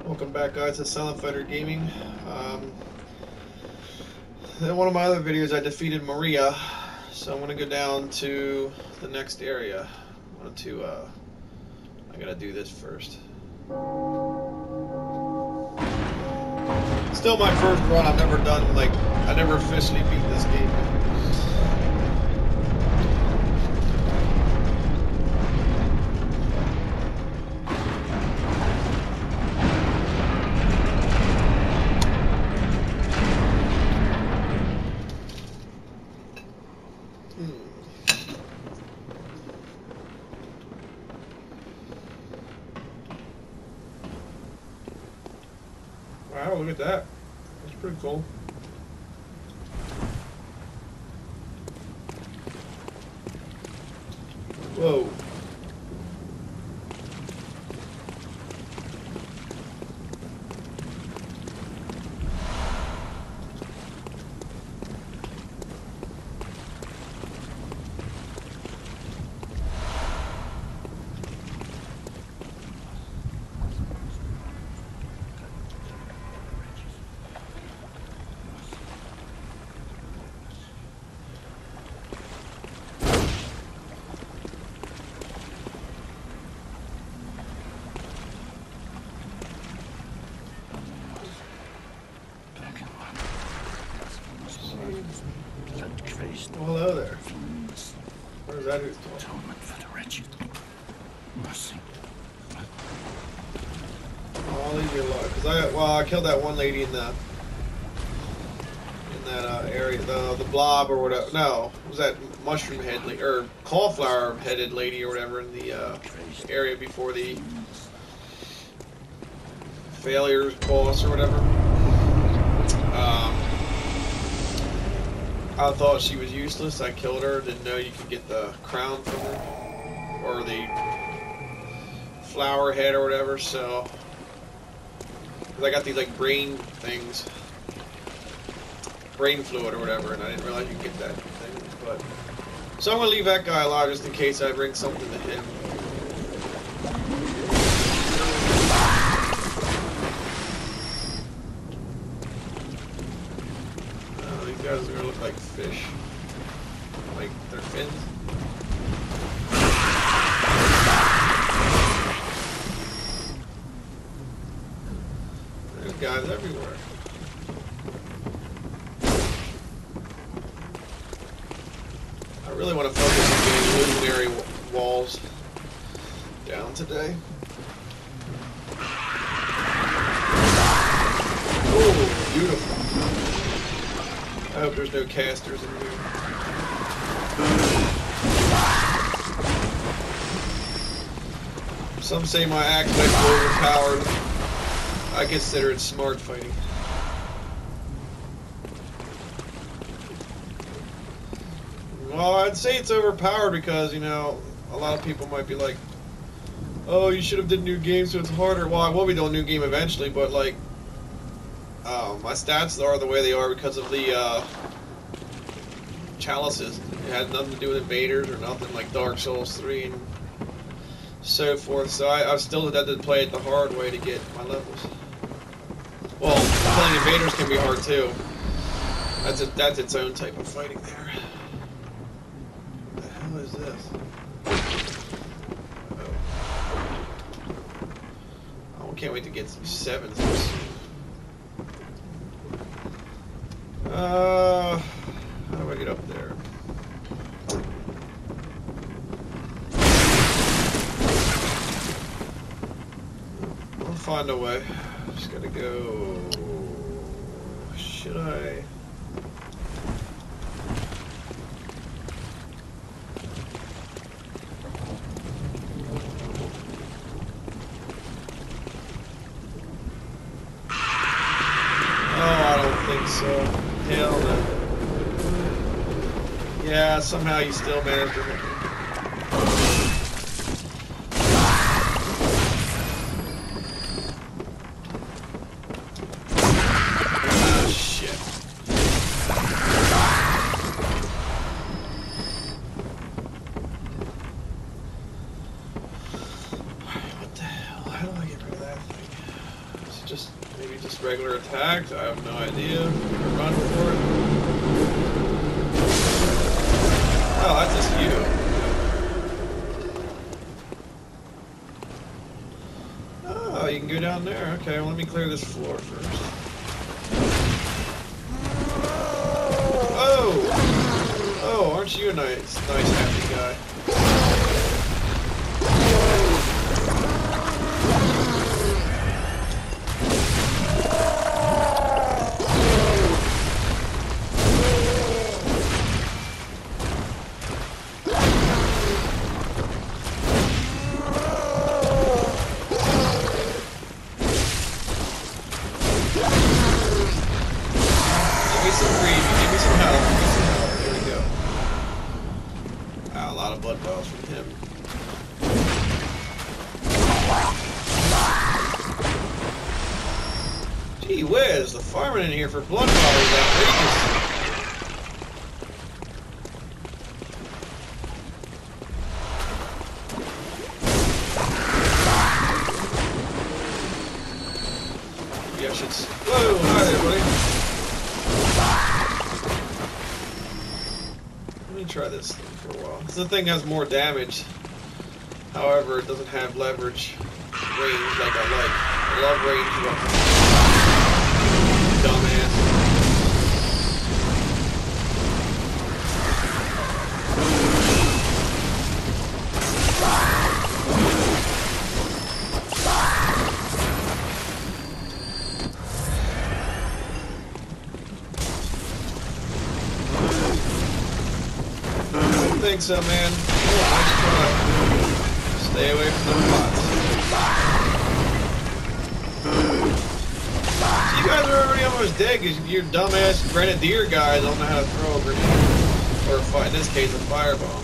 Welcome back, guys, to Silent Fighter Gaming. In one of my other videos, I defeated Maria, so I'm going to go down to the next area. I gotta do this first. Still my first run. I've never done, I never officially beat this game. Wow, look at that. That's pretty cool. Whoa. Well, hello there. Where's that who's talking? Atonement for the wretched. Mercy. Oh, I'll leave you alone. Cause I killed that one lady in that area, the blob or whatever. No, was that mushroom head or cauliflower headed lady or whatever in the area before the failures boss or whatever. I thought she was useless. I killed her. Didn't know you could get the crown from her or the flower head or whatever. So, cause I got these brain things, brain fluid or whatever, and I didn't realize you could get that thing. But so I'm gonna leave that guy alive just in case I bring something to him. These guys are gonna look like fish, like their fins. There's guys everywhere. I really want to focus on getting illuminary walls down today. Oh, beautiful. I hope there's no casters in here. Some say my axe might be overpowered. I consider it smart fighting. Well, I'd say it's overpowered because, you know, a lot of people might be like, oh, you should have did new game so it's harder. Well, I will be doing a new game eventually, but my stats are the way they are because of the chalices. It had nothing to do with invaders or nothing like Dark Souls 3 and so forth. So I still had to play it the hard way to get my levels. Well, killing invaders can be hard too. That's its own type of fighting there. What the hell is this? Oh, I can't wait to get some sevens. How do I get up there? I'll find a way. Just gotta go. Should I? Oh, I don't think so. Hell no. Yeah, somehow you still managed to hit me. Oh, shit. What the hell? How do I get rid of that thing? just maybe just regular attacks. I have no idea. Run for it. Oh, that's just you. Oh, you can go down there. Okay, well, let me clear this floor first. Oh! Oh, aren't you a nice happy guy? Gee whiz, the farming in here for blood power is outrageous. Maybe I should... Whoa, hi there, buddy. Let me try this thing for a while. This thing has more damage. However, it doesn't have leverage range like I like. I love range weapons. Dumbass. I don't think so, man. Oh, nice try. Stay away from the pots. You guys are already almost dead because your dumbass grenadier guys don't know how to throw a grenade. Or, in this case, a firebomb.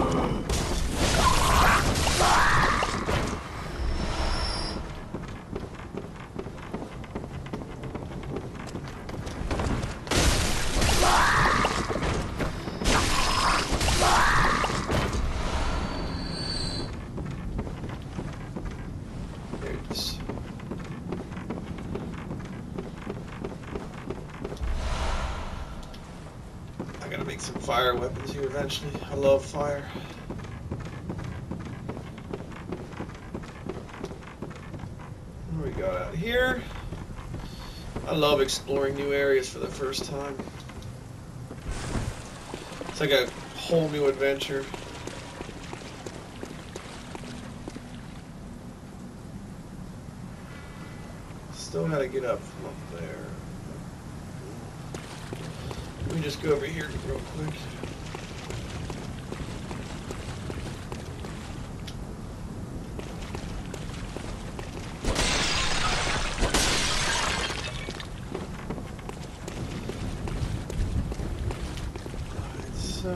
I gotta make some fire weapons here eventually. I love fire. What do we got out here? I love exploring new areas for the first time. It's like a whole new adventure. Still gotta get up from up there. Let me just go over here real quick. Alright, so...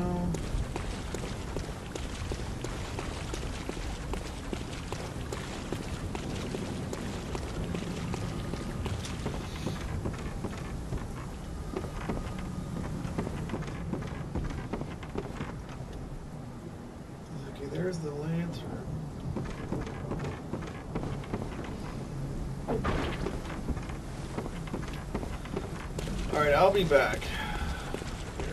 There's the lantern. Alright, I'll be back. Here.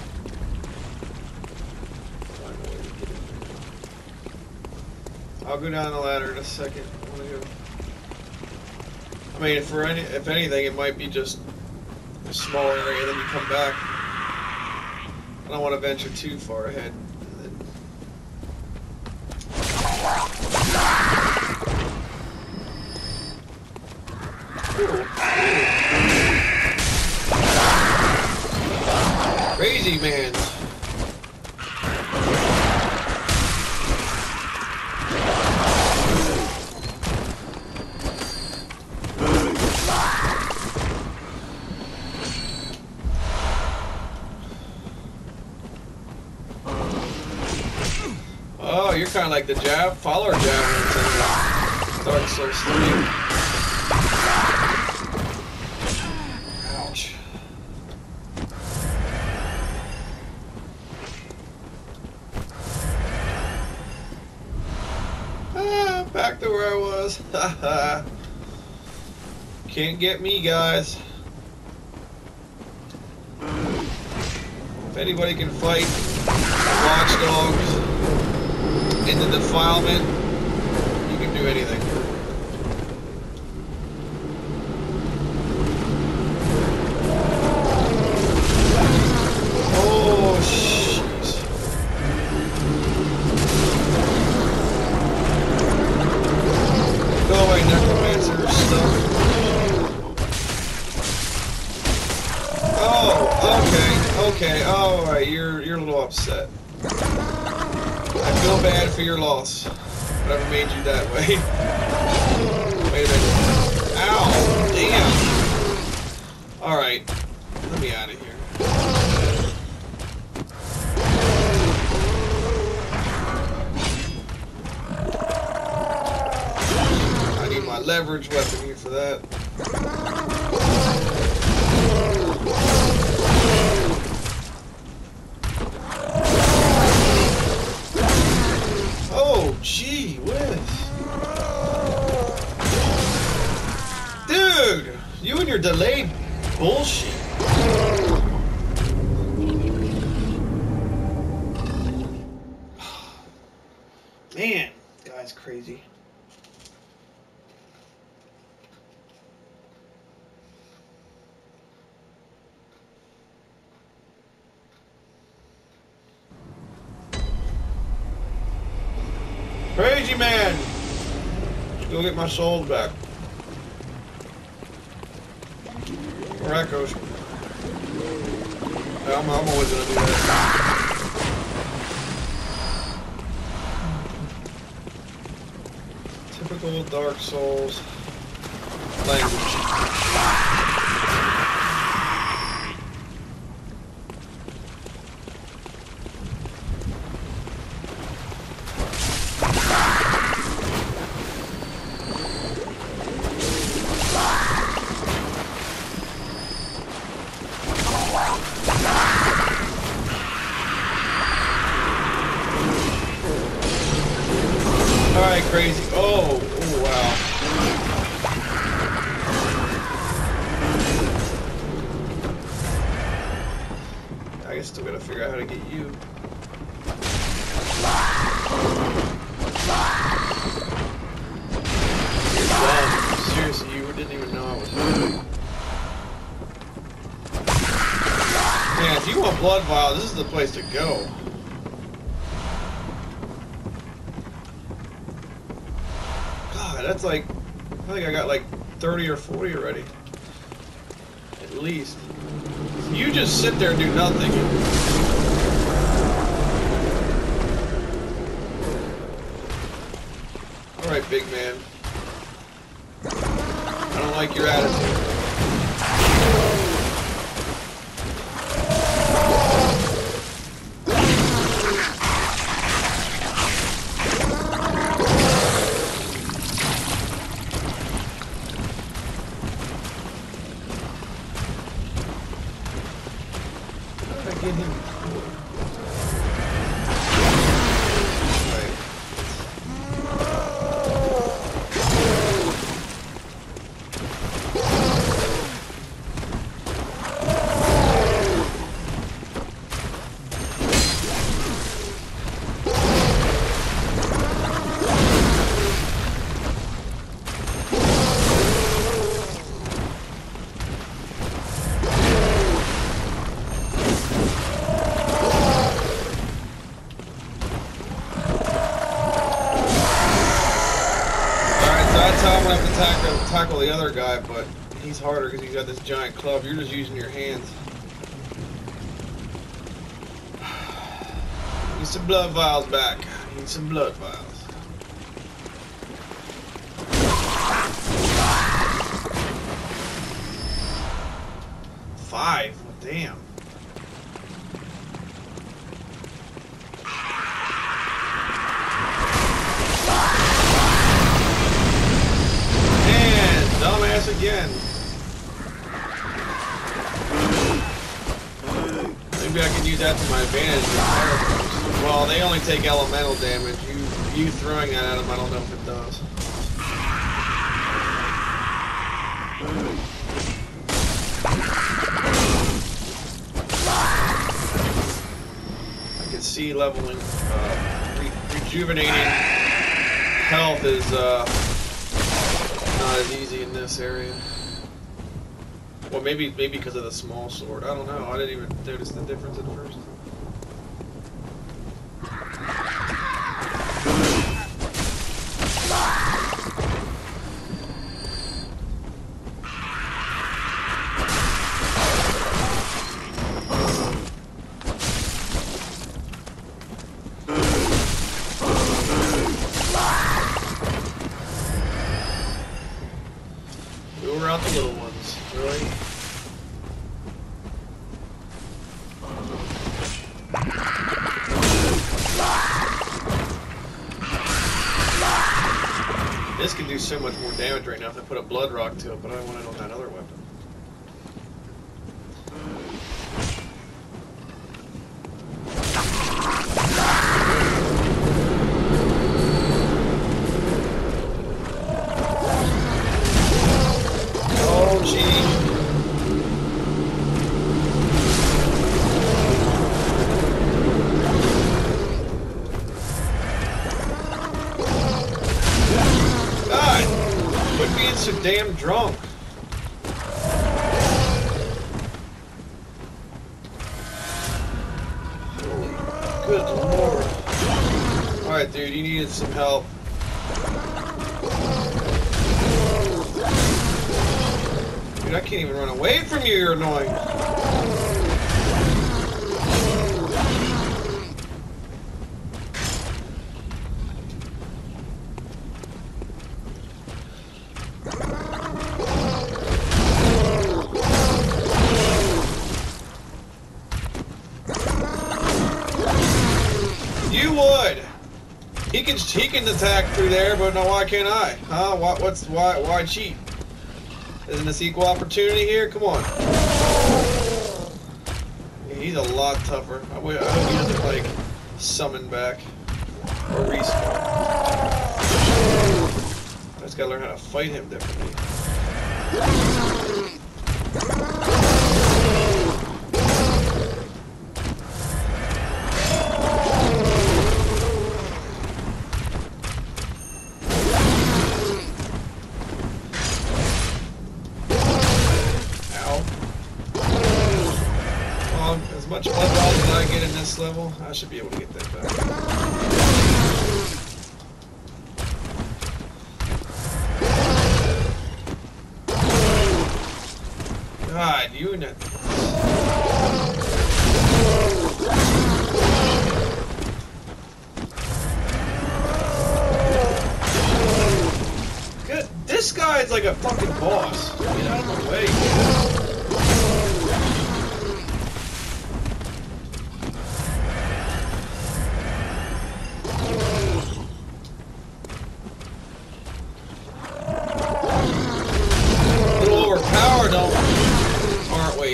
Find a way to get in there. I'll go down the ladder in a second. I mean, if anything, it might be just a small area, then you come back. I don't want to venture too far ahead. Crazy man. Oh, you're kind of like the follower javelins in Dark Souls 3. Ouch. Back to where I was. Can't get me, guys. If anybody can fight watchdogs in the defilement, you can do anything. Oh, jeez. Go away, necromancer stuff. Oh, okay, alright, you're a little upset. I feel bad for your loss. Whatever made you that way. Wait a minute. Ow! Damn! Alright. Let me out of here. I need my leverage weapon here for that. Oh, gee whiz. Dude, you and your delayed bullshit. Man, guy's crazy. Crazy man! Let's go get my souls back. Or echoes. I'm always gonna do that. Typical Dark Souls language. Alright, crazy. Oh, wow. I guess still gotta figure out how to get you. You're dumb. Seriously, you didn't even know I was here. Man, if you want blood vial, this is the place to go. That's like, I think I got like 30 or 40 already. At least. You just sit there and do nothing. Alright, big man. I don't like your attitude. Get him. Right. That's how I'm gonna have to tackle the other guy, but he's harder because he's got this giant club. You're just using your hands. Need some blood vials back. Need some blood vials. Five. Well, damn. Dumbass again. Maybe I can use that to my advantage. Well, they only take elemental damage. You throwing that at them, I don't know if it does. see leveling, rejuvenating health is not as easy in this area. Well, maybe because of the small sword. I don't know. I didn't even notice the difference at first. Go around the little ones, really? This can do so much more damage right now if I put a blood rock to it, but I want it on that other weapon. Oh, gee. Quit being so damn drunk. Good lord. Alright, dude, you needed some help. Dude, I can't even run away from you, you're annoying. You would. He can attack through there, but no, why can't I? Huh? Why cheat? Isn't this equal opportunity here? Come on. Yeah, he's a lot tougher. I hope he doesn't like summon back or respawn. I just gotta learn how to fight him differently. As much blood balls as I get in this level, I should be able to get that back. God, you and that. Good. This guy's like a fucking boss. Get out of my way. Aren't we?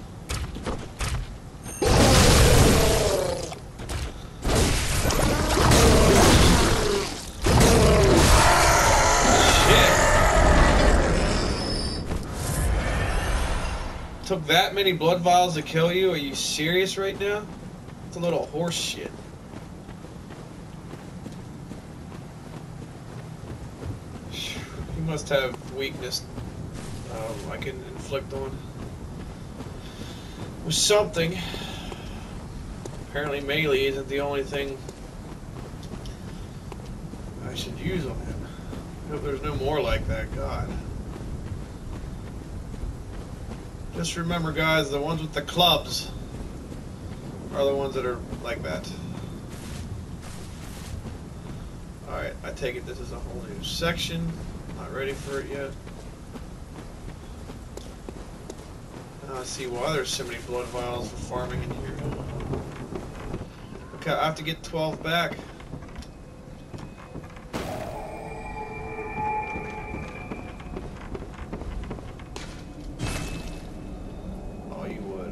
Shit. Took that many blood vials to kill you? Are you serious right now? It's a little horse shit. You must have weakness I can inflict on with something. Apparently melee isn't the only thing I should use on him. I hope there's no more like that, God. Just remember, guys, the ones with the clubs are the ones that are like that. Alright, I take it this is a whole new section. Not ready for it yet. I see why there's so many blood vials for farming in here. Okay, I have to get 12 back. Oh, you would.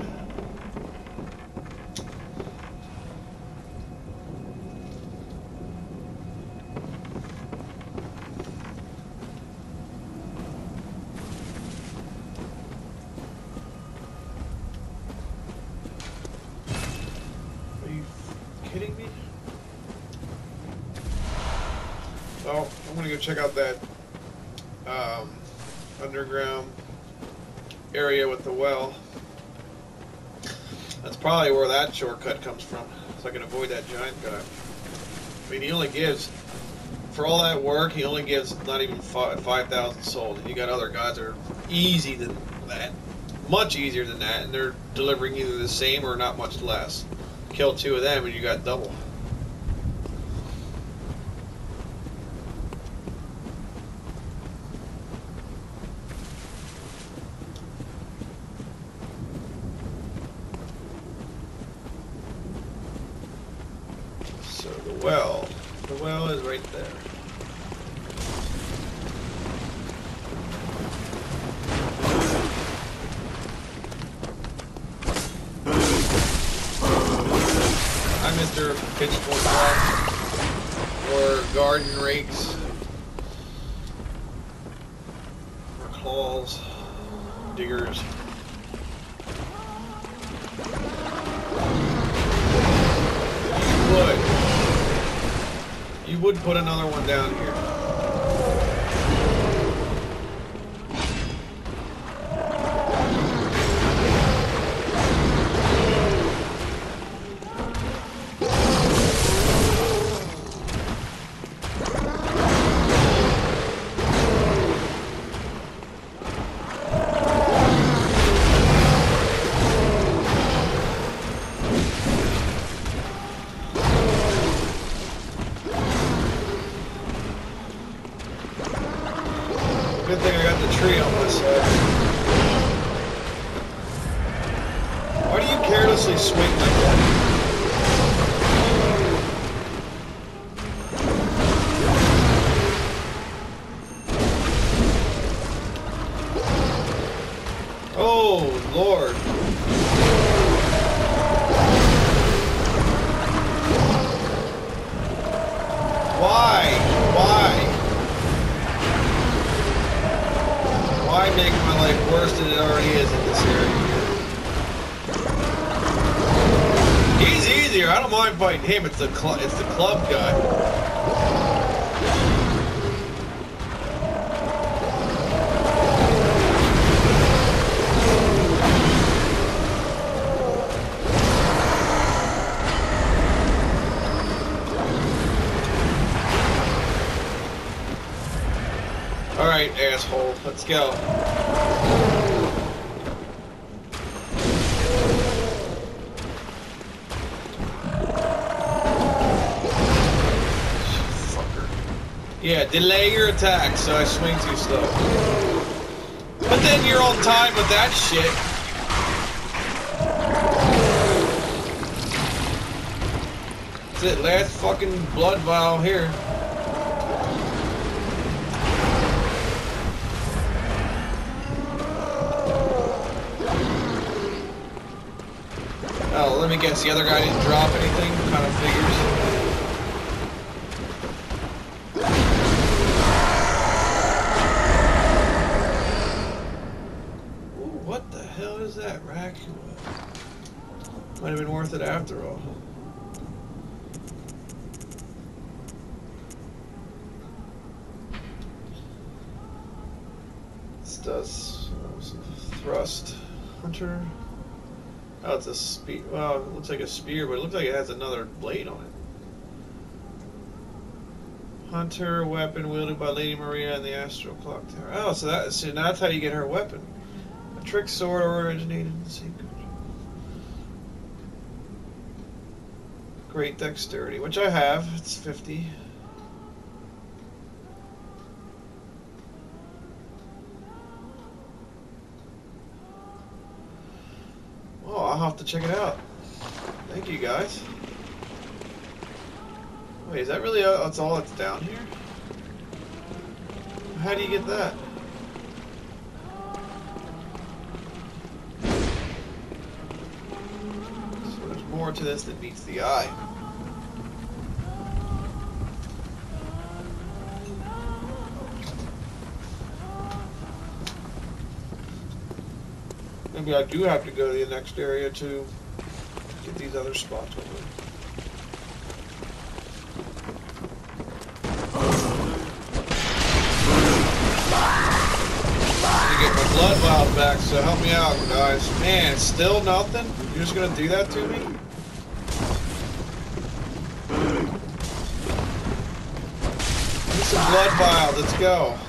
Kidding go check out that underground area with the well. That's probably where that shortcut comes from, so I can avoid that giant guy. I mean, he only gives, for all that work, he only gives not even 5,000 sold. And you got other guys that are easy than that, much easier than that, and they're delivering either the same or not much less. Kill 2 of them and you got double. So the well is right there. Hi, Mr. Pitchfork or garden rakes or claws, diggers. You would put another one down here. Good thing I got the tree on my side. Why do you carelessly swing like that? Oh, Lord. Why make my life worse than it already is in this area? He's easier. I don't mind fighting him. It's the club guy. Alright, asshole, let's go. Fucker. Yeah, delay your attack so I swing too slow. But then you're on time with that shit. That's it, last fucking blood vial here. Oh, let me guess, the other guy didn't drop anything? Kind of figures. Ooh, what the hell is that? Raccoon. Might have been worth it after all. This does some thrust. Hunter. Oh, it's a spear. Well, it looks like a spear, but it looks like it has another blade on it. Hunter weapon wielded by Lady Maria in the Astral Clock Tower. Oh, so that's how you get her weapon. A trick sword originated in the same country. Great dexterity, which I have. It's 50. Oh, I'll have to check it out. Thank you, guys. Wait, is that really that's all that's down here? How do you get that? So there's more to this than meets the eye. Maybe I do have to go to the next area to get these other spots over. blood vials back, so help me out, guys. Man, it's still nothing? You're just gonna do that to me? Need some blood vials, let's go.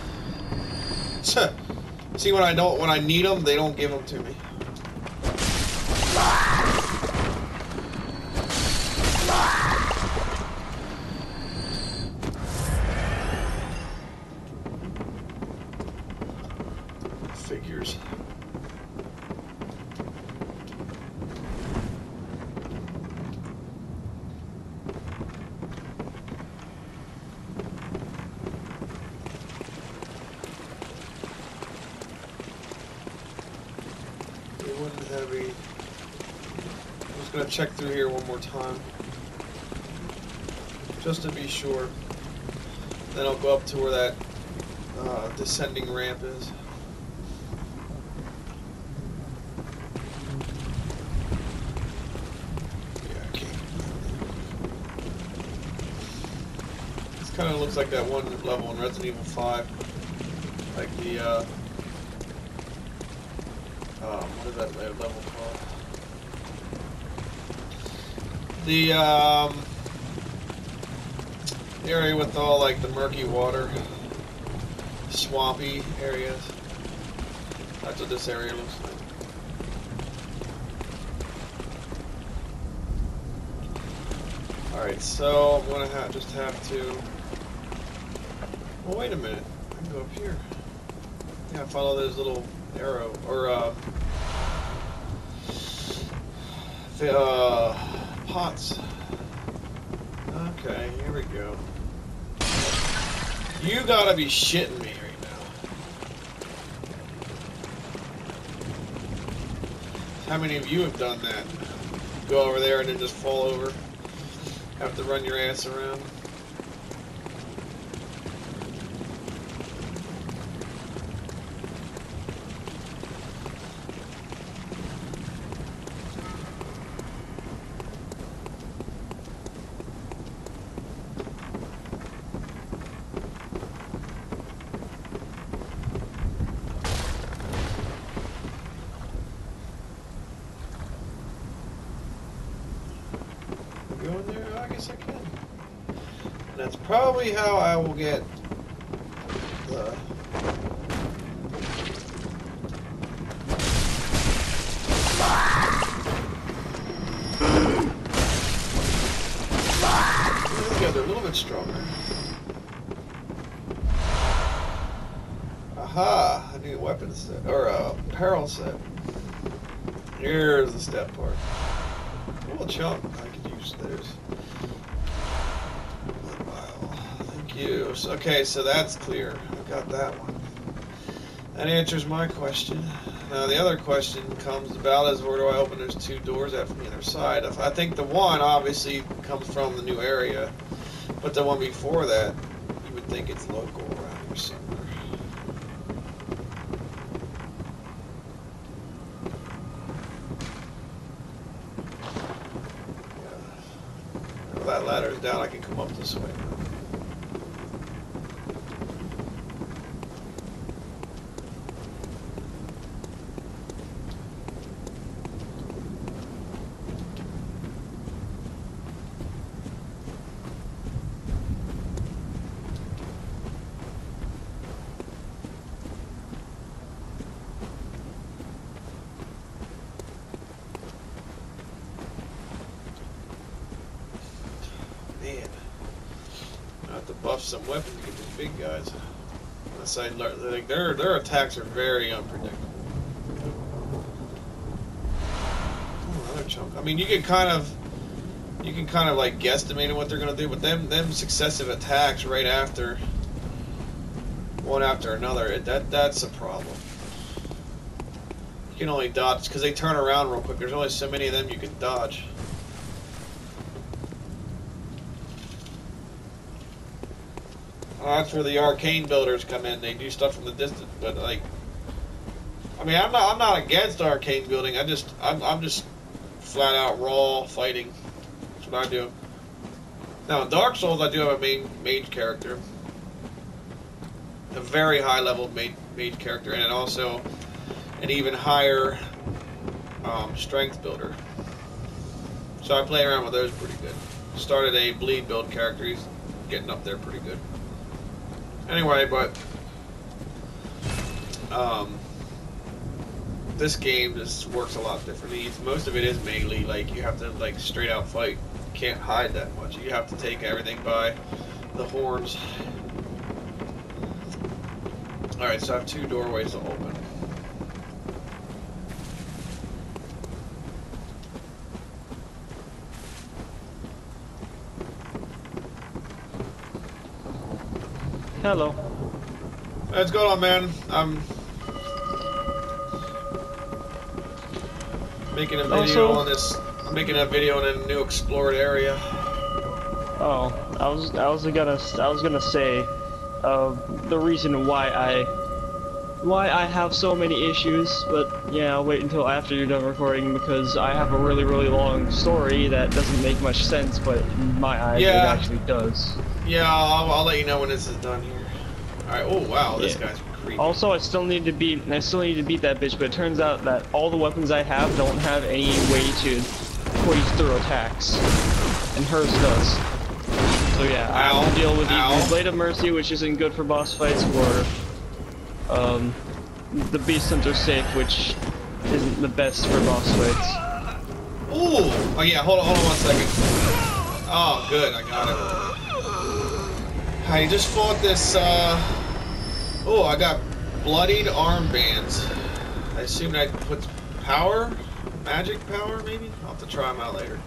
See, when I need them, they don't give them to me. Figures. Heavy. I'm just gonna check through here one more time, just to be sure. Then I'll go up to where that descending ramp is. Yeah, I can't. This kind of looks like that one level in Resident Evil 5, like the what is that level called? The area with all like the murky water, swampy areas. That's what this area looks like. Alright, so I'm gonna just have to. Well, wait a minute. I can go up here. Yeah, follow those little arrow or pots. Okay, here we go. You gotta be shitting me right now. How many of you have done that? Go over there and then just fall over. Have to run your ass around. Go in there? I guess I can. And that's probably how I will get the... Yeah, they're a little bit stronger. Aha! I need a weapon set, or a apparel set. Here's the step part. A little chunk. I could use those. Thank you. So, okay, so that's clear. I got that one. That answers my question. Now the other question comes about is where do I open those two doors at from the other side? I think the one obviously comes from the new area, but the one before that, you would think it's local around here somewhere. That ladder is down, I can come up this way. Man, I have to buff some weapons to get these big guys. Unless I learn, like their attacks are very unpredictable. Oh, another chunk. I mean, you can kind of like guesstimate what they're gonna do, but them successive attacks right after one after another, that's a problem. You can only dodge because they turn around real quick. There's only so many of them you can dodge. That's where the arcane builders come in. They do stuff from the distance, but like, I mean, I'm not against arcane building. I'm just flat out raw fighting. That's what I do. Now in Dark Souls, I do have a main mage character, a very high level mage character, and it also an even higher strength builder. So I play around with those pretty good. Started a bleed build character. He's getting up there pretty good. Anyway, but this game just works a lot differently. Most of it is melee. Like you have to like straight out fight. You can't hide that much. You have to take everything by the horns. All right, so I have 2 doorways to open. Hello. What's going on, man? I'm making a video on this. I'm making a video on a new explored area. Oh, I was gonna say, the reason why I have so many issues, but yeah, I'll wait until after you're done recording because I have a really long story that doesn't make much sense, but in my eyes it actually does. Yeah, I'll let you know when this is done here. All right. Oh wow, this guy's creepy. Also, I still need to beat that bitch, but it turns out that all the weapons I have don't have any way to poise through attacks, and hers does. So yeah, I have to deal with the Blade of Mercy, which isn't good for boss fights, or the Beast Hunter Safe, which isn't the best for boss fights. Ooh! Oh yeah, hold on 1 second. Oh, good, I got it. I just fought this, oh, I got bloodied armbands. I assume I put power? Magic power, maybe? I'll have to try them out later.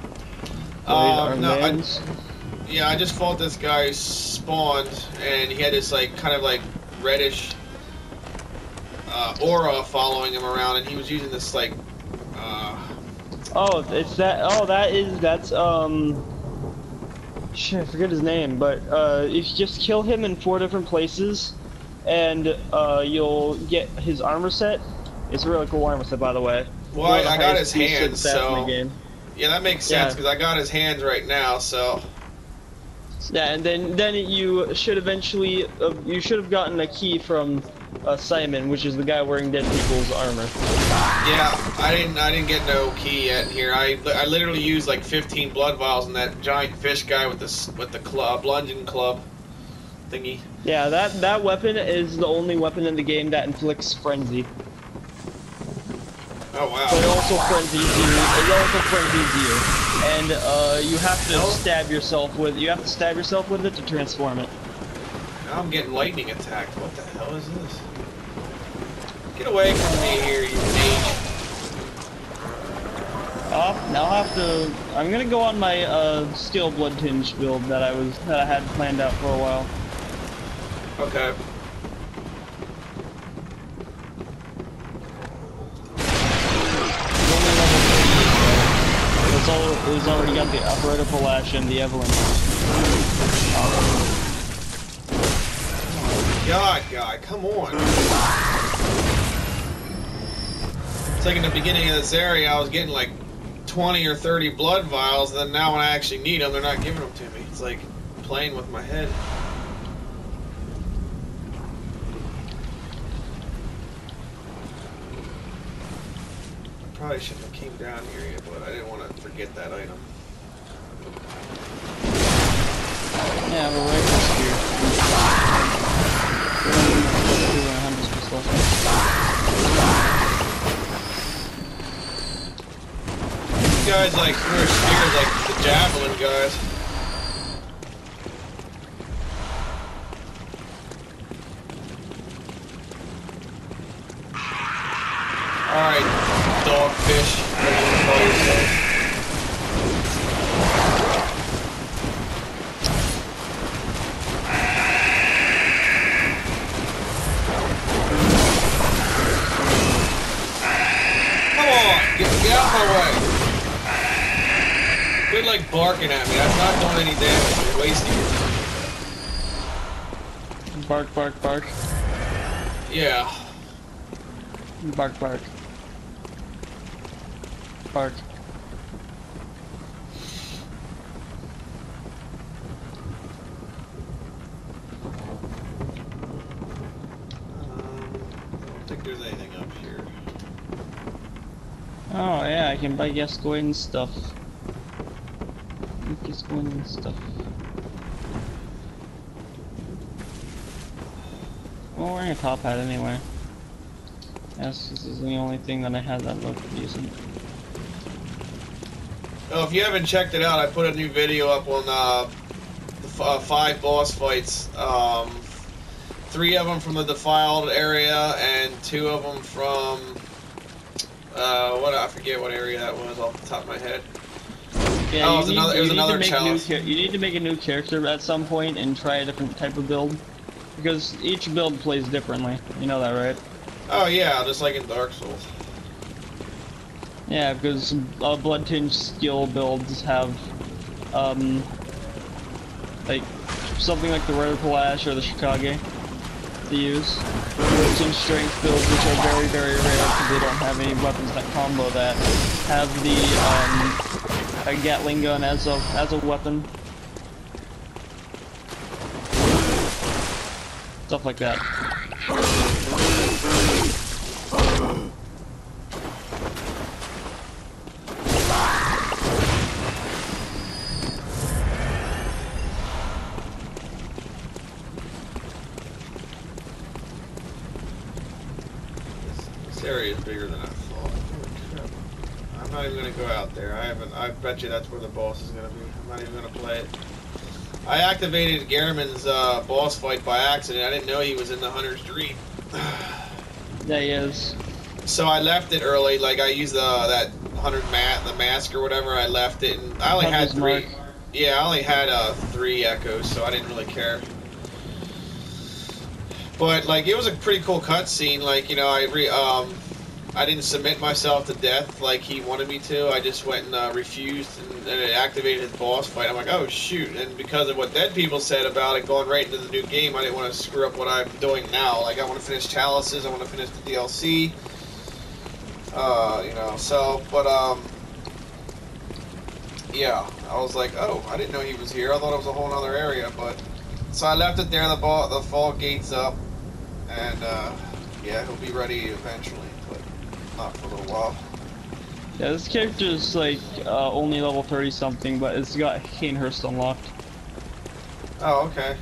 Yeah, I just fought this guy who spawned, and he had this, like, kind of, like, reddish aura following him around, and he was using this, like, Oh, it's that, that's, shit, I forget his name, but, if you just kill him in 4 different places, and, you'll get his armor set. It's a really cool armor set, by the way. Well, I got his hands, so... in the game. Yeah, that makes sense, because I got his hands right now, so... Yeah, and then you should eventually, you should have gotten a key from, Simon, which is the guy wearing dead people's armor. Yeah, I didn't get no key yet here. I literally used like 15 blood vials on that giant fish guy with the club, bludgeon club thingy. Yeah, that weapon is the only weapon in the game that inflicts frenzy. Oh wow. But it also frenzies you. And you have to stab yourself with it to transform it. Now I'm getting lightning attacked. What the hell is this? Get away from me here, you mage. Now I'm gonna go on my skill blood tinge build that I had planned out for a while. Okay. It's already got the Operator Palash and the Evelyn. God, guy, come on. It's like in the beginning of this area, I was getting like 20 or 30 blood vials, and then now when I actually need them, they're not giving them to me. It's like playing with my head. Probably shouldn't have came down here yet, but I didn't want to forget that item. Yeah, but right here. These guys like throw spears like the javelin guys. Alright, dogfish. Whatever you call yourself. Get out of my way. Quit like barking at me. That's not doing any damage. You're wasting your time. Bark, bark, bark. Yeah. Bark, bark. Bark. I don't think there's anything up here. Oh yeah, I can buy Gascoigne and stuff. Gascoigne and stuff. Well, I'm wearing a top hat anyway. Yes, this is the only thing that I had that looked decent. Oh, if you haven't checked it out, I put a new video up on the 5 boss fights. 3 of them from the Defiled area, and 2 of them from what, I forget what area that was off the top of my head. Yeah, oh, it was another challenge. You need to make a new character at some point and try a different type of build, because each build plays differently. You know that, right? Oh yeah, just like in Dark Souls. Yeah, because Blood Tinge skill builds have, like, something like the Rare Palash or the Shikage to use. Blood Tinge strength builds, which are very, very rare because they don't have any weapons that combo that. Have the, a Gatling gun as a weapon. Stuff like that. This area is bigger than I thought. I'm not even gonna go out there. I bet you that's where the boss is gonna be. I'm not even gonna play it. I activated Gehrman's boss fight by accident. I didn't know he was in the Hunter's Dream. Yeah, he is. So I left it early. Like I used that 100 the mask or whatever. I left it, and I only had 3. Mark. Yeah, I only had 3 echoes, so I didn't really care. But like, it was a pretty cool cutscene. Like, you know, I didn't submit myself to death like he wanted me to. I just went and refused, and it activated his boss fight. I'm like, oh shoot! And because of what Dead People said about it going right into the new game, I didn't want to screw up what I'm doing now. Like, I want to finish Chalices, I want to finish the DLC. You know, so, but yeah, I was like, oh, I didn't know he was here. I thought it was a whole other area, but so I left it there. The fall gate's up, and yeah, he'll be ready eventually. Not for a little while. Yeah, this character is like only level 30 something, but it's got Cainhurst unlocked. Oh, okay.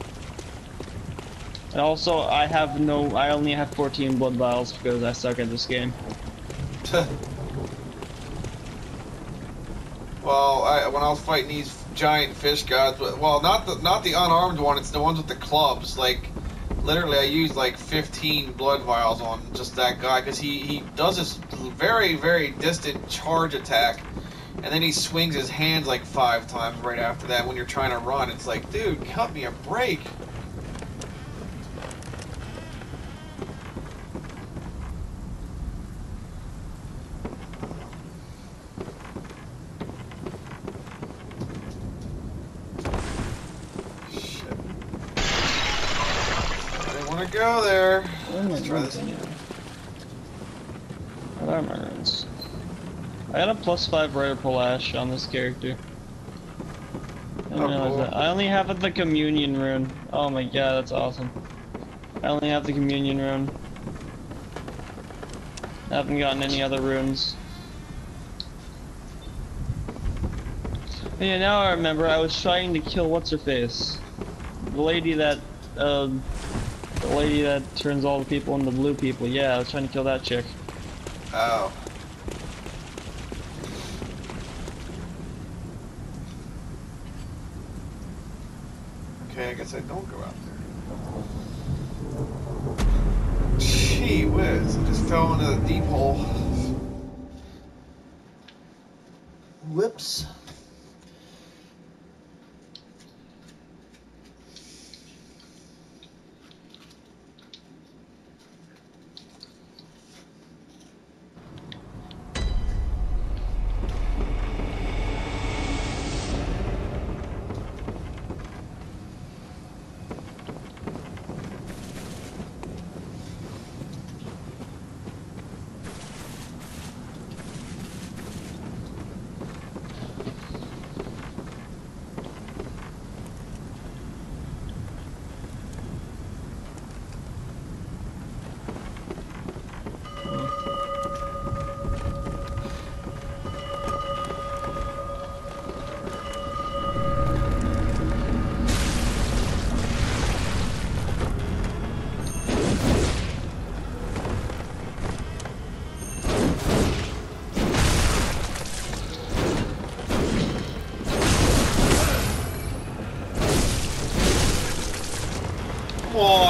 And also, I only have 14 blood vials because I suck at this game. Well, when I was fighting these giant fish gods, well, not the unarmed one, it's the ones with the clubs. Like, literally, I used like 15 blood vials on just that guy because he does this very, very distant charge attack, and then he swings his hands like 5 times right after that. When you're trying to run, it's like, dude, cut me a break. Go there. Let's try this again. What are my runes? I got a +5 Rare Palash on this character. I didn't realize that. I only have the Communion rune. Oh my god, that's awesome. I only have the Communion rune. I haven't gotten any other runes. But yeah, now I remember I was trying to kill what's-her-face. The lady that turns all the people into blue people. Yeah, I was trying to kill that chick. Oh. Okay, I guess I don't go out there. Gee whiz, I just fell into the deep hole. Whoops.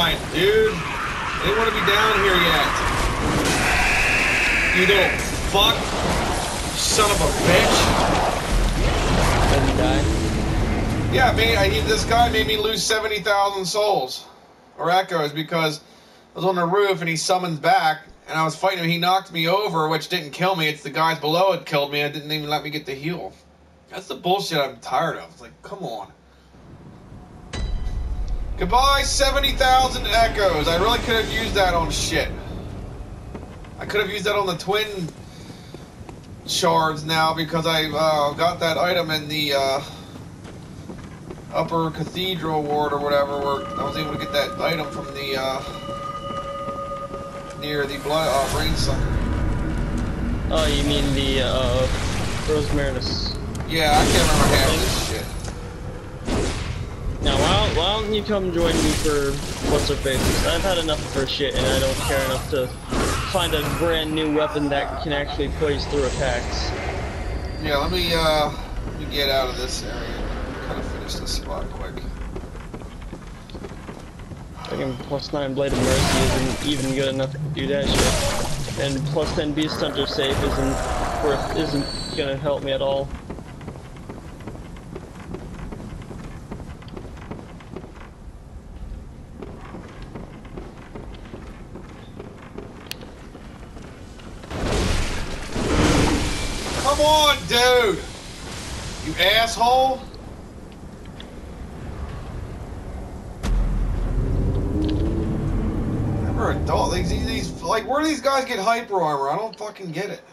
mine, dude. I didn't want to be down here yet. You little fuck. Son of a bitch. Did he die? Yeah, this guy made me lose 70,000 souls. Or echoes, because I was on the roof and he summoned back, and I was fighting him. He knocked me over, which didn't kill me. It's the guys below it killed me, and it didn't even let me get the heal. That's the bullshit I'm tired of. It's like, come on. Goodbye, 70,000 echoes. I really could have used that on shit. I could have used that on the twin shards now, because I got that item in the upper cathedral ward or whatever, where I was able to get that item from the near the blood brain sucker. Oh, you mean the Rose Marinus? Yeah, I can't remember half this shit. Now, why don't you come join me for what's her face? I've had enough of her shit, and I don't care enough to find a brand new weapon that can actually poise through attacks. Yeah, let me get out of this area and kind of finish this spot quick. Fucking +9 Blade of Mercy isn't even good enough to do that shit. And +10 Beast Hunter safe isn't gonna help me at all. Come on, dude! You asshole! Never adult. These like, where do these guys get hyper armor? I don't fucking get it.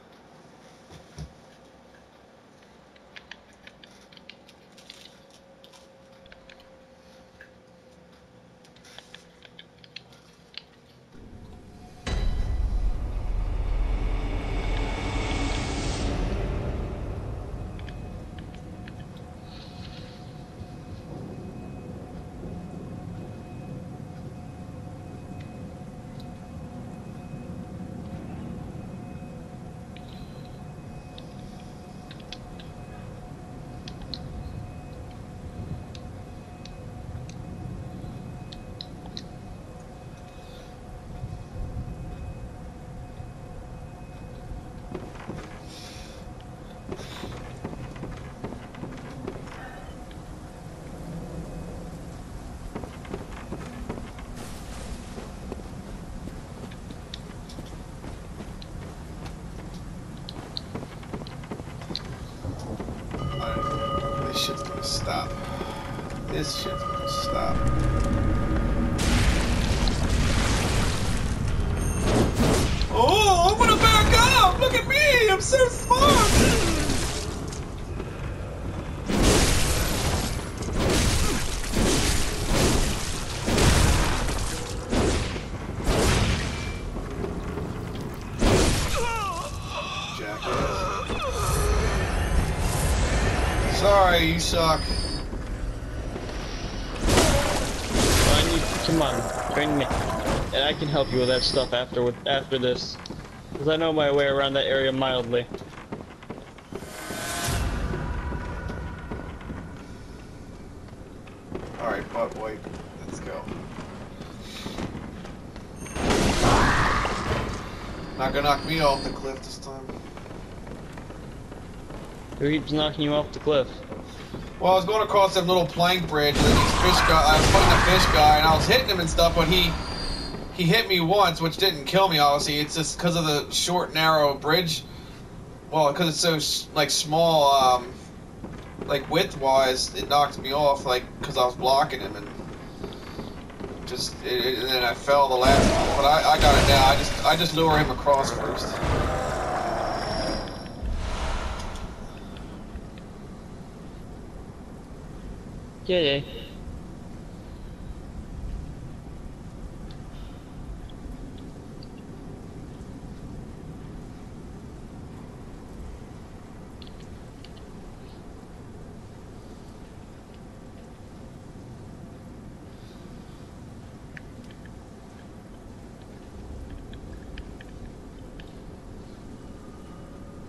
This shit's gonna stop. This shit's gonna stop. Oh, I'm gonna back up! Look at me! I'm so smart! Sorry, you suck. Come on, join me. And I can help you with that stuff after this. Because I know my way around that area mildly. Alright, butt wipe. Let's go. Not gonna knock me off the cliff this time. Who keeps knocking you off the cliff? Well, I was going across that little plank bridge, and then I was fighting a fish guy, and I was hitting him and stuff, but he hit me once, which didn't kill me, obviously. It's just because of the short, narrow bridge. Well, because it's so, like, small, like, width-wise, it knocked me off, like, because I was blocking him, and and then I fell the last one. But I got it now. I just lure him across first. Yeah.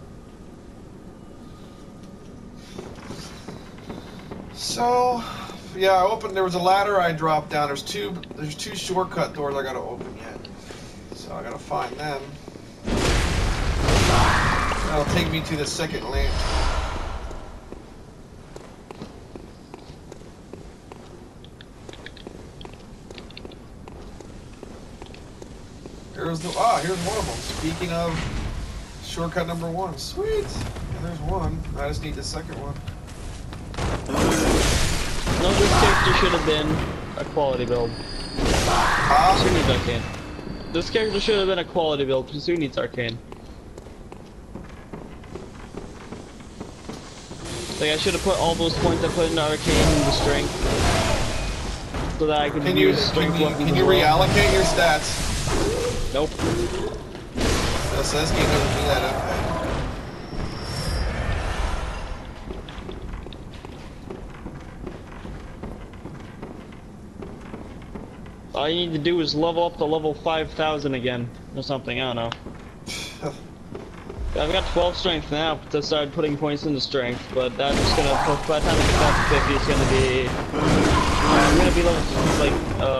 So, Yeah, I opened. There was a ladder I dropped down. There's two shortcut doors I gotta open yet. So I gotta find them. That'll take me to the second lantern. Here's one of them. Speaking of shortcut number 1, sweet. And there's one. I just need the second one. No, this character should have been a quality build. Who needs Arcane? This character should have been a quality build, because who needs Arcane? Like, I should have put all those points I put into Arcane into Strength, so that I could use Strength weapons. Can you reallocate your stats? Nope. So this game doesn't do that, okay. All you need to do is level up to level 5,000 again, or something, I don't know. I've got 12 strength now to start putting points into strength, but that's gonna, by the time I get back to 50, it's gonna be, I'm gonna be level, like,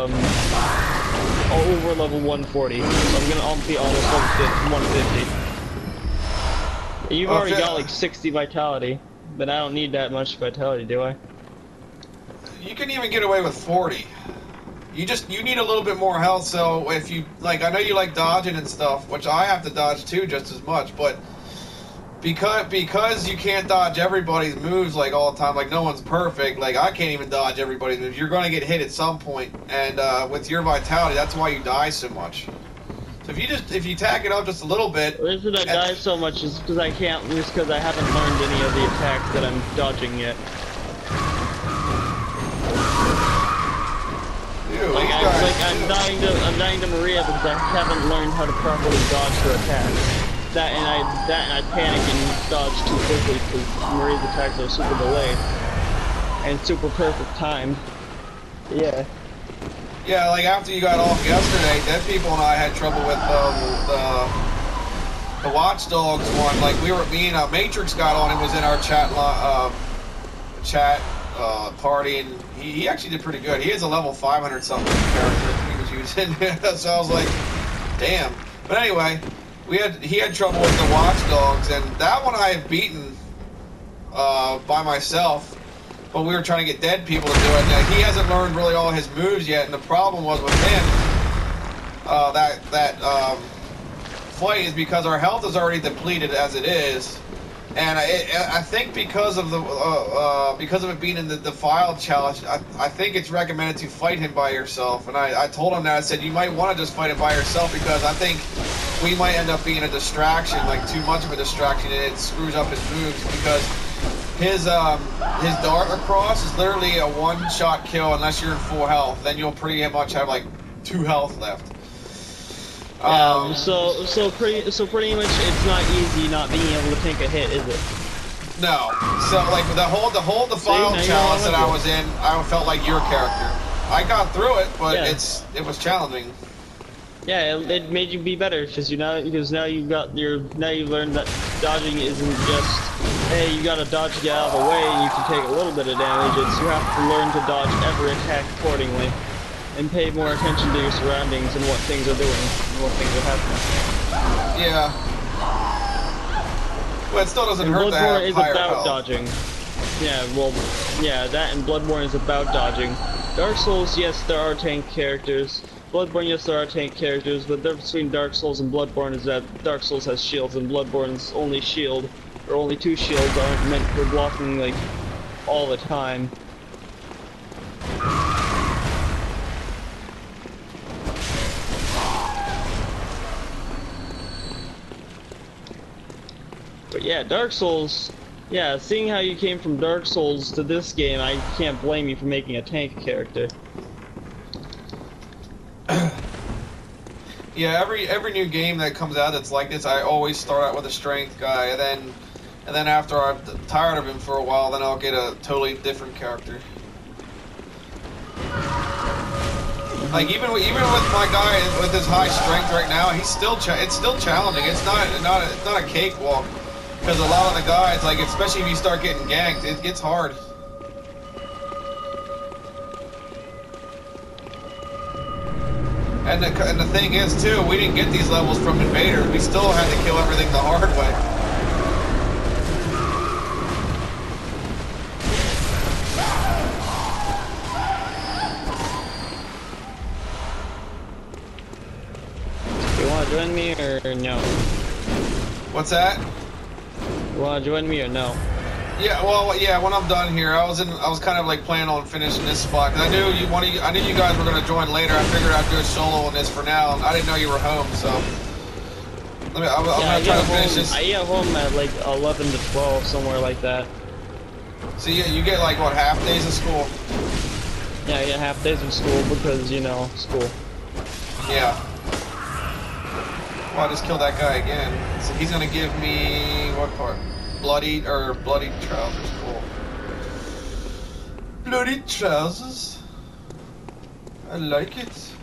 over level 140, so I'm gonna be almost level 150. You've already got like 60 vitality, but I don't need that much vitality, do I? You can even get away with 40. You need a little bit more health, so if you, like, I know you like dodging and stuff, which I have to dodge too just as much, but because you can't dodge everybody's moves, like, all the time, like, no one's perfect, like, I can't even dodge everybody's moves, you're gonna get hit at some point, and with your vitality, that's why you die so much. So if you tack it up just a little bit... The reason I die so much is because I can't, just because I haven't learned any of the attacks that I'm dodging yet. I'm dying to Maria because I haven't learned how to properly dodge her attacks. That and I panic and dodge too quickly because Maria's attacks are super delayed and super perfect timed. Yeah. Yeah, like after you got off yesterday, Dead People and I had trouble with the Watch Dogs one. Like me and Matrix got on and was in our chat party, and he actually did pretty good. He is a level 500 something character he was using, so I was like, damn. But anyway, he had trouble with the Watch Dogs, and that one I have beaten by myself. But we were trying to get Dead People to do it. Now, he hasn't learned really all his moves yet, and the problem was with him that fight is because our health is already depleted as it is. And I think because of it being in the Defiled challenge, I think it's recommended to fight him by yourself. And I told him that, I said, you might want to just fight him by yourself because I think we might end up being a distraction, like too much of a distraction, and it screws up his moves because his dart across is literally a one-shot kill unless you're in full health. Then you'll pretty much have like 2 health left. So pretty much it's not easy not being able to take a hit, is it? No. So like the whole Defiled challenge that I was in, I felt like your character. I got through it, but yeah. it was challenging. Yeah, it made you be better because now you've learned that dodging isn't just, hey, you gotta dodge to get out of the way and you can take a little bit of damage. It's you have to learn to dodge every attack accordingly and pay more attention to your surroundings and what things are doing and what things are happening. Yeah. Well, it still doesn't hurt to have higher health. Dodging. Yeah, well, yeah, that and Bloodborne is about dodging. Dark Souls, yes, there are tank characters. Bloodborne, yes, there are tank characters, but the difference between Dark Souls and Bloodborne is that Dark Souls has shields and Bloodborne's only shield, or only 2 shields aren't meant for blocking, like, all the time. But yeah, Dark Souls, yeah, seeing how you came from Dark Souls to this game, I can't blame you for making a tank character. Yeah, every new game that comes out that's like this, I always start out with a strength guy, and then after I'm tired of him for a while, then I'll get a totally different character. Like even with my guy with his high strength right now, it's still challenging. It's not a cakewalk because a lot of the guys, like especially if you start getting ganked, it gets hard. And the thing is too, we didn't get these levels from invaders. We still had to kill everything the hard way. You wanna join me or no? What's that? You wanna join me or no? Yeah, well, yeah. When I'm done here, I was kind of like planning on finishing this spot because I knew I knew you guys were gonna join later. I figured I'd do a solo on this for now. I didn't know you were home, so I'm gonna try to finish this. I get home at like 11 to 12, somewhere like that. So you get like what, half days of school? Yeah, I get half days of school because, you know, school. Yeah. Well, I just killed that guy again. So he's gonna give me what part? Bloody trousers. Cool. Bloody trousers. I like it.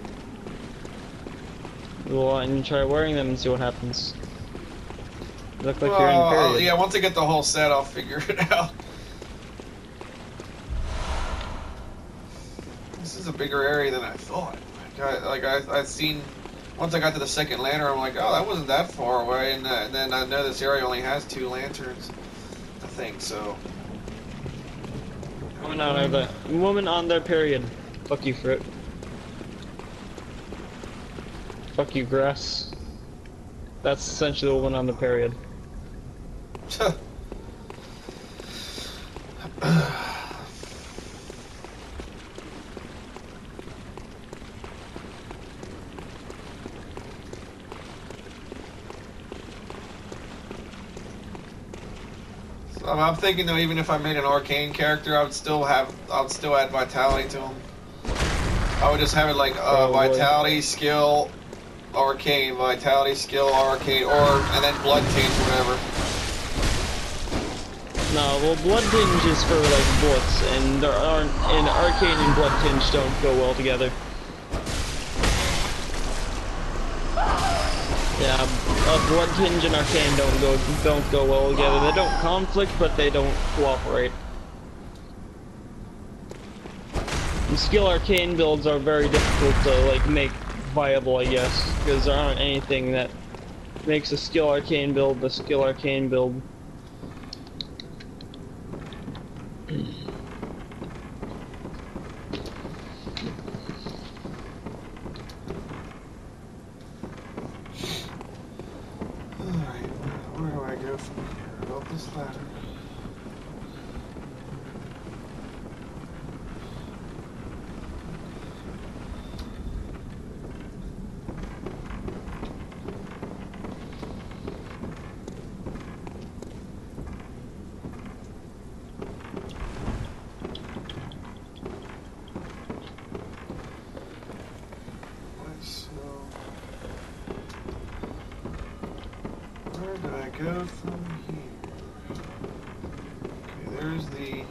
Well, and you try wearing them and see what happens. Look like you're in period. Yeah, once I get the whole set, I'll figure it out. This is a bigger area than I thought. I've seen. Once I got to the second lantern, I'm like, oh, that wasn't that far away, and then I know this area only has 2 lanterns, I think, so. Woman on their period. Fuck you, fruit. Fuck you, grass. That's essentially the woman on the period. I'm thinking though, even if I made an arcane character, I would still add vitality to him. I would just have it like vitality, skill, arcane, vitality, skill, arcane, and then blood tinge, whatever. No, well, blood tinge is for like bullets, and arcane and blood tinge don't go well together. Yeah, blood tinge and arcane don't go well together. They don't conflict, but they don't cooperate. And skill arcane builds are very difficult to like make viable, I guess, because there aren't anything that makes a skill arcane build the skill arcane build. This ladder. Where do I go from here? There's the...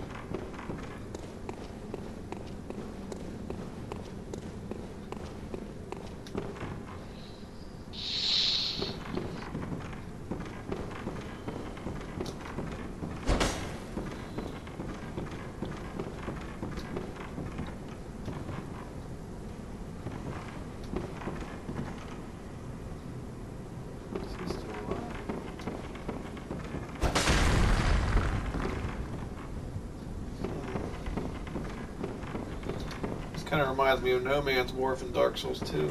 Kind of reminds me of No Man's Wharf in Dark Souls 2.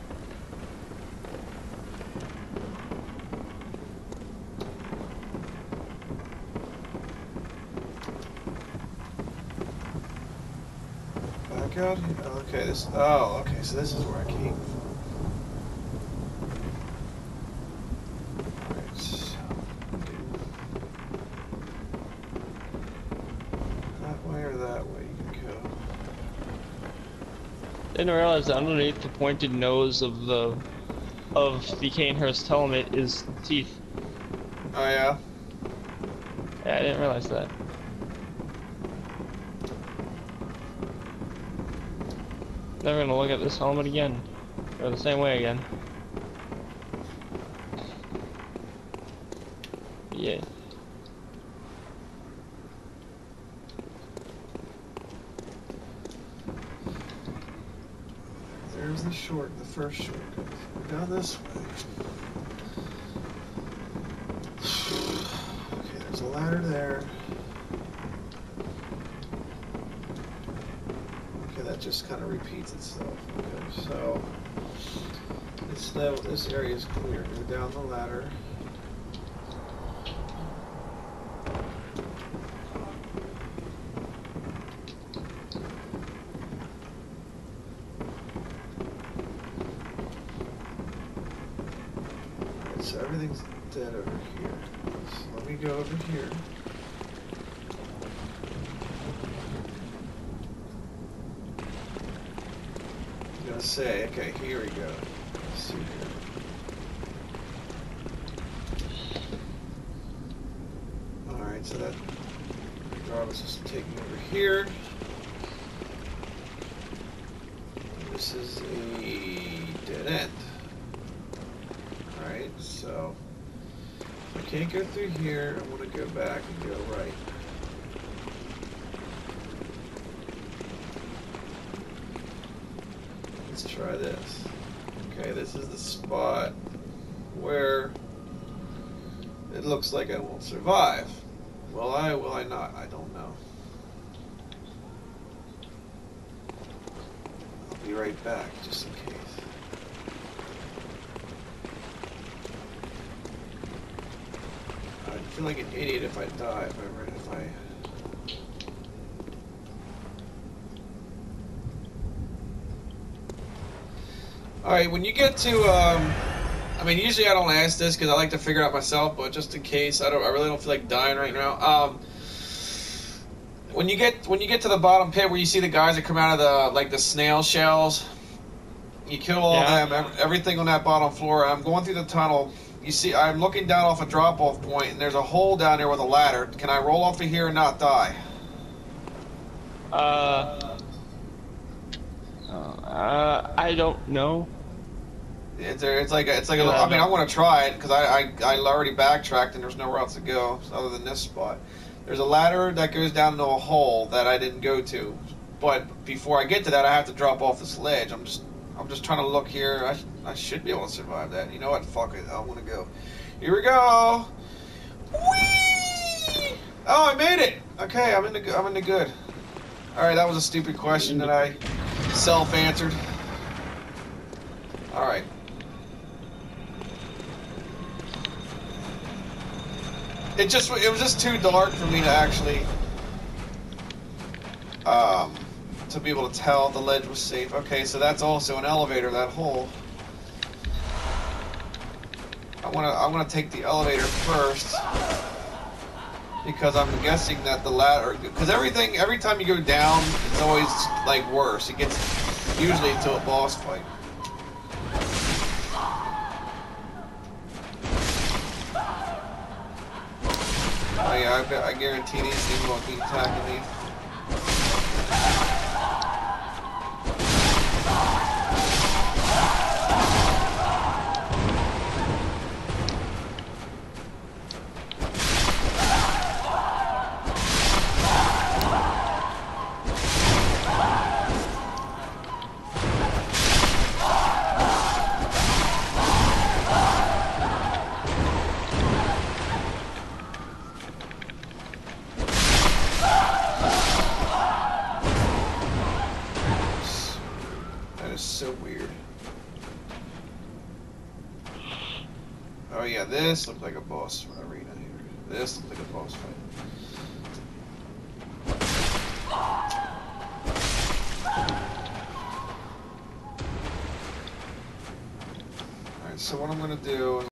Back out here. Okay, this. Oh, okay. So this is where I came from. Right. That way or that way you can go. Didn't realize that underneath the pointed nose of the Cainhurst helmet is teeth. Oh yeah? Yeah, I didn't realize that. Never gonna look at this helmet again. Or the same way again. Yeah. There's the first shortcut? We're down this way. Okay, there's a ladder there. Okay, that just kind of repeats itself. Okay, so this area is clear. Go down the ladder. So everything's dead over here. So let me go over here. I'm gonna say, okay, here we go. Let's see here. Alright, so that regardless is taking me over here. This is a dead end. Alright, so if I can't go through here, I'm going to go back and go right. Let's try this. Okay, this is the spot where it looks like I won't survive. Will I not? I don't know. I'll be right back, just in case. I feel like an idiot if I die, if I... Alright, when you get to, I mean, usually I don't ask this because I like to figure it out myself, but just in case, I really don't feel like dying right now. When you get to the bottom pit where you see the guys that come out of the, like, the snail shells, you kill all of them, everything on that bottom floor. I'm going through the tunnel. You see, I'm looking down off a drop-off point, and there's a hole down there with a ladder. Can I roll off of here and not die? I don't know. It's like I mean, I want to try it because I already backtracked and there's nowhere else to go other than this spot. There's a ladder that goes down into a hole that I didn't go to, but before I get to that, I have to drop off this ledge. I'm just trying to look here. I should be able to survive that. You know what? Fuck it. I want to go. Here we go. Whee! Oh, I made it. Okay, I'm in the good. All right, that was a stupid question that I self-answered. All right. It was just too dark for me to actually to be able to tell the ledge was safe. Okay, so that's also an elevator, that hole. I wanna take the elevator first because I'm guessing that the ladder, because every time you go down, it's always like worse. It gets usually to a boss fight. Oh yeah, I guarantee these things won't keep attacking me. So weird. Oh yeah, this looks like a boss arena here. This looks like a boss fight. Alright, so what I'm gonna do